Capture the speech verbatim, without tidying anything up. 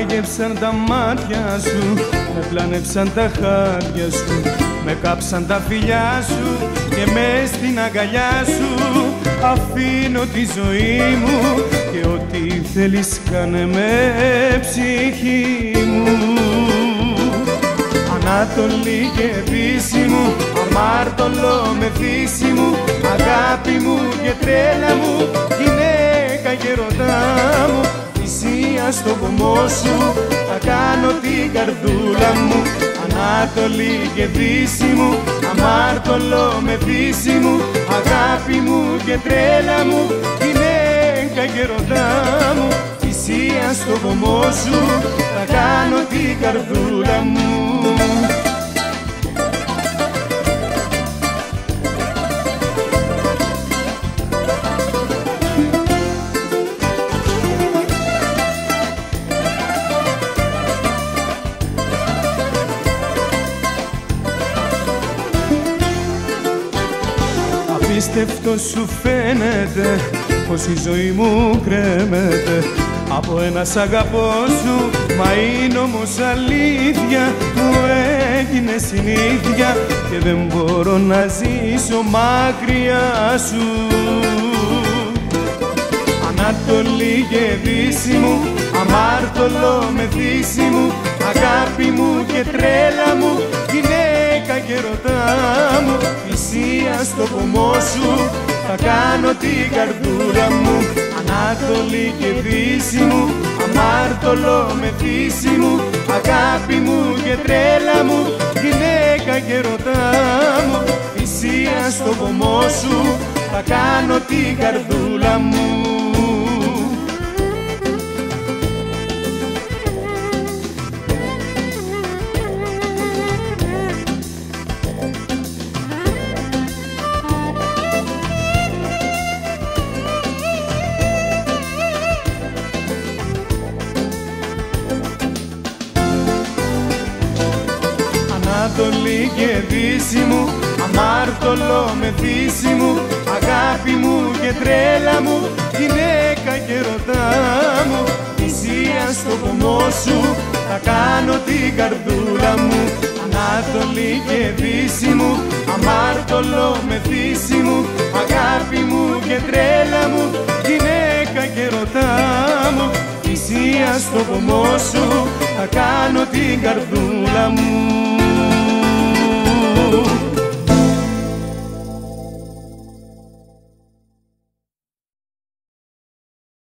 μάγεψαν τα μάτια σου, με πλάνεψαν τα χάδια σου, με κάψαν τα φιλιά σου και μες στην αγκαλιά σου αφήνω τη ζωή μου και ό,τι θέλεις κάνε με, ψυχή μου. Ανατολή και δύση μου, αμάρτωλο με φύση μου, αγάπη μου και τρέλα μου, γυναίκα και ερωτά μου, θυσία στο βωμό σου θα κάνω την καρδούλα μου. Ανατολή και δύση μου, αμάρτωλο με φύση μου, αγάπη μου και τρέλα μου, γυναίκα και ερωτά μου, θυσία στο βωμό σου θα κάνω την καρδούλα μου. Απίστευτο σου φαίνεται πως η ζωή μου κρέμεται από ένα σ' αγαπώ σου, μα είναι όμως αλήθεια, μου έγινε συνήθεια και δεν μπορώ να ζήσω μακριά σου. Ανατολή και δύση μου, αμάρτωλο με δύση μου, αγάπη μου και τρέλα μου, γυναίκα και ερωτά μου, θυσία στο βωμό σου θα κάνω την καρδούλα μου. Ανατολή και δύση μου, αμάρτωλο με δύση μου, αγάπη μου και τρέλα μου, γυναίκα και ερωτά μου, θυσία στο βωμό σου θα κάνω την καρδούλα μου. Ανατολή και δύση μου, αμάρτωλο με δύση μου, αγάπη μου και τρέλα μου, γυναίκα και ερωτά μου, θυσία στο βωμό σου θα κάνω την καρδούλα μου. Ανατολή και δύση μου, αμάρτωλο με δύση μου, αγάπη μου και τρέλα μου, γυναίκα και ερωτά μου, θυσία στο βωμό σου θα κάνω την καρδούλα μου.